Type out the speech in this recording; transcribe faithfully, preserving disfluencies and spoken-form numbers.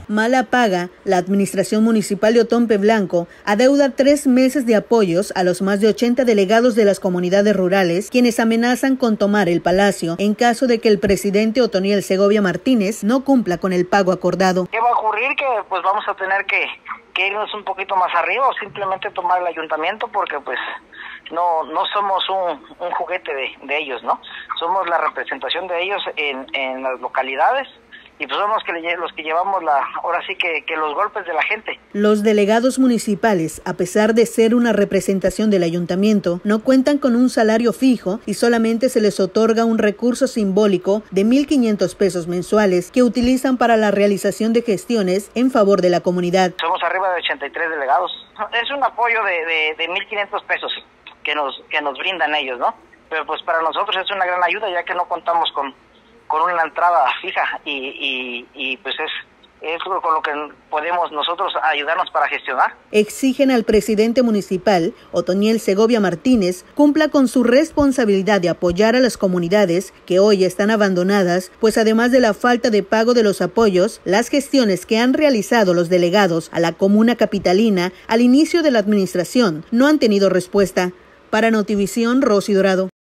Mala paga, la administración municipal de Otompe Blanco adeuda tres meses de apoyos a los más de ochenta delegados de las comunidades rurales, quienes amenazan con tomar el palacio en caso de que el presidente Otoniel Segovia Martínez no cumpla con el pago acordado. ¿Qué va a ocurrir? Que pues vamos a tener que, que irnos un poquito más arriba o simplemente tomar el ayuntamiento, porque pues no no somos un, un juguete de, de ellos, ¿no? Somos la representación de ellos en, en las localidades. Y pues somos que los que llevamos la, ahora sí que, que los golpes de la gente. Los delegados municipales, a pesar de ser una representación del ayuntamiento, no cuentan con un salario fijo y solamente se les otorga un recurso simbólico de mil quinientos pesos mensuales que utilizan para la realización de gestiones en favor de la comunidad. Somos arriba de ochenta y tres delegados. Es un apoyo de, de, de mil quinientos pesos que nos, que nos brindan ellos, ¿no? Pero pues para nosotros es una gran ayuda, ya que no contamos con con una entrada fija y, y, y pues es, es con lo que podemos nosotros ayudarnos para gestionar. Exigen al presidente municipal, Otoniel Segovia Martínez, cumpla con su responsabilidad de apoyar a las comunidades que hoy están abandonadas, pues además de la falta de pago de los apoyos, las gestiones que han realizado los delegados a la comuna capitalina al inicio de la administración no han tenido respuesta. Para Notivisión, Rosy Dorado.